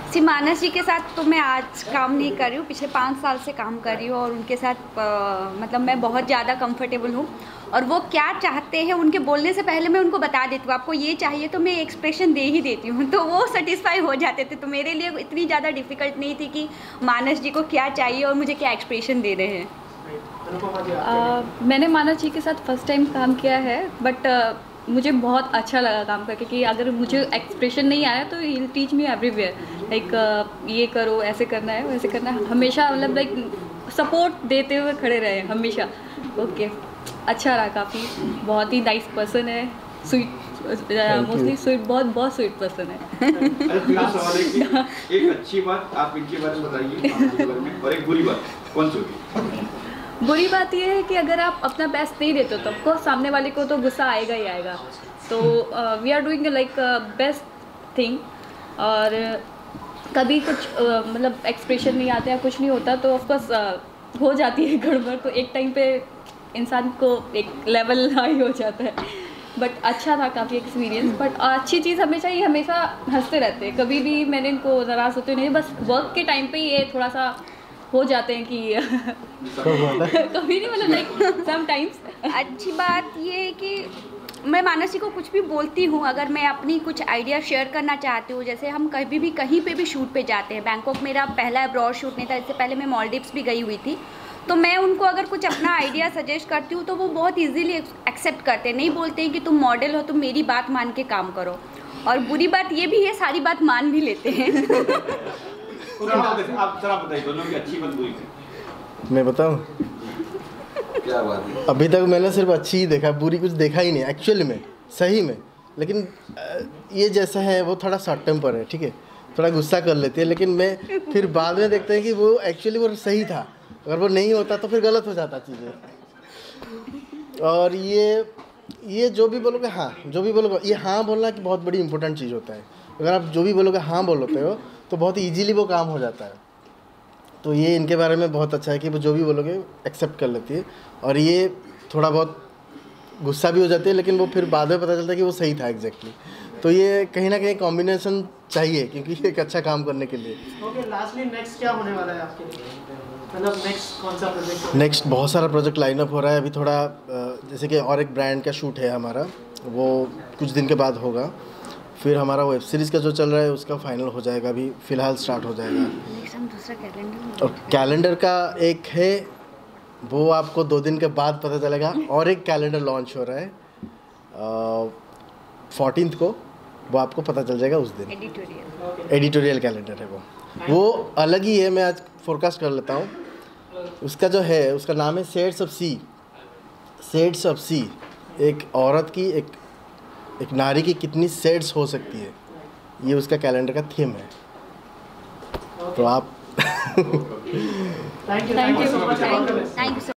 सी मानस जी के साथ तो मैं आज काम नहीं कर रही हूँ, पिछले 5 साल से काम कर रही हूँ और उनके साथ मतलब मैं बहुत ज़्यादा कंफर्टेबल हूँ। और वो क्या चाहते हैं उनके बोलने से पहले मैं उनको बता देती हूँ, आपको ये चाहिए, तो मैं एक्सप्रेशन दे ही देती हूँ, तो वो सेटिस्फाई हो जाते थे। तो मेरे लिए इतनी ज़्यादा डिफ़िकल्ट नहीं थी कि मानस जी को क्या चाहिए और मुझे क्या एक्सप्रेशन देने हैं। मैंने मानस जी के साथ फर्स्ट टाइम काम किया है, बट मुझे बहुत अच्छा लगा काम करके कि अगर मुझे एक्सप्रेशन नहीं आया तो ही टीच मी एवरीवेयर, लाइक ये करो, ऐसे करना है, वैसे करना है, हमेशा मतलब लाइक सपोर्ट देते हुए खड़े रहे हमेशा। ओके, अच्छा रहा काफ़ी, बहुत ही नाइस पर्सन है, स्वीट, मोस्टली स्वीट, बहुत स्वीट पर्सन है। सवाल है कि एक अच्छी बात आप इनके बारे में बताइए और एक बुरी बात कौन सी होगी? बुरी बात यह है कि अगर आप अपना बेस्ट नहीं देते हो तो आपको सामने वाले को तो गुस्सा आएगा ही आएगा। तो we are doing like best thing, और कभी कुछ मतलब एक्सप्रेशन नहीं आता या कुछ नहीं होता तो ऑफकोर्स हो जाती है गड़बड़, तो एक टाइम पे इंसान को एक लेवल हाई हो जाता है। बट अच्छा था काफ़ी एक्सपीरियंस। बट अच्छी चीज़ हमेशा ये हमेशा हंसते रहते हैं, कभी भी मैंने इनको नाराज़ होते नहीं, बस वर्क के टाइम पे ये थोड़ा सा हो जाते हैं कि कभी नहीं, मतलब लाइक सम टाइम्स। अच्छी बात ये है कि मैं मानसी को कुछ भी बोलती हूँ, अगर मैं अपनी कुछ आइडिया शेयर करना चाहती हूँ, जैसे हम कभी भी कहीं पे भी शूट पे जाते हैं, बैंकॉक मेरा पहला अब्रॉड शूट नहीं था, इससे पहले मैं मालदीव्स भी गई हुई थी, तो मैं उनको अगर कुछ अपना आइडिया सजेस्ट करती हूँ तो वो बहुत इजीली एक्सेप्ट करते हैं, नहीं बोलते हैं कि तुम मॉडल हो, तुम मेरी बात मान के काम करो। और बुरी बात ये भी है, सारी बात मान भी लेते हैं। आप जरा बताइए दोनों की अच्छी बात बुरी थी। मैं बताऊं? क्या बात है? अभी तक मैंने सिर्फ अच्छी ही देखा, बुरी कुछ देखा ही नहीं एक्चुअली में, सही में। लेकिन ये जैसा है वो थोड़ा शॉर्ट टेम्पर है, ठीक है, थोड़ा गुस्सा कर लेती है, लेकिन मैं फिर बाद में देखते हैं कि वो एक्चुअली वो सही था, अगर वो नहीं होता तो फिर गलत हो जाता चीज़ें। और ये जो भी बोलोगे, हाँ जो भी बोलोगे, ये हाँ बोलना कि बहुत बड़ी इंपॉर्टेंट चीज़ होता है। अगर आप जो भी बोलोगे हाँ बोलते हो तो बहुत ईजीली वो काम हो जाता है। तो ये इनके बारे में बहुत अच्छा है कि वो जो भी बोलोगे एक्सेप्ट कर लेती है, और ये थोड़ा बहुत गुस्सा भी हो जाती है, लेकिन वो फिर बाद में पता चलता है कि वो सही था एग्जैक्टली। तो ये कहीं ना कहीं कॉम्बिनेशन चाहिए, क्योंकि एक अच्छा काम करने के लिए। ओके, लास्टली नेक्स्ट क्या होने वाला है आपके लिए? मतलब नेक्स्ट कौन सा प्रोजेक्ट? नेक्स्ट बहुत सारा प्रोजेक्ट लाइन अप हो रहा है अभी। थोड़ा जैसे कि और एक ब्रांड का शूट है हमारा, वो कुछ दिन के बाद होगा। फिर हमारा वेब सीरीज़ का जो चल रहा है उसका फाइनल हो जाएगा, अभी फ़िलहाल स्टार्ट हो जाएगा। दूसरा कैलेंडर, और कैलेंडर का एक है, वो आपको 2 दिन के बाद पता चलेगा। और एक कैलेंडर लॉन्च हो रहा है 14th को, वो आपको पता चल जाएगा उस दिन। एडिटोरियल कैलेंडर है वो अलग ही है। मैं आज फोरकास्ट कर लेता हूँ। उसका जो है, उसका नाम है shades of sea. Shades of sea, एक औरत की, एक नारी की कितनी शेड्स हो सकती है, ये उसका कैलेंडर का थीम है। तो आप थैंक यू सो मच।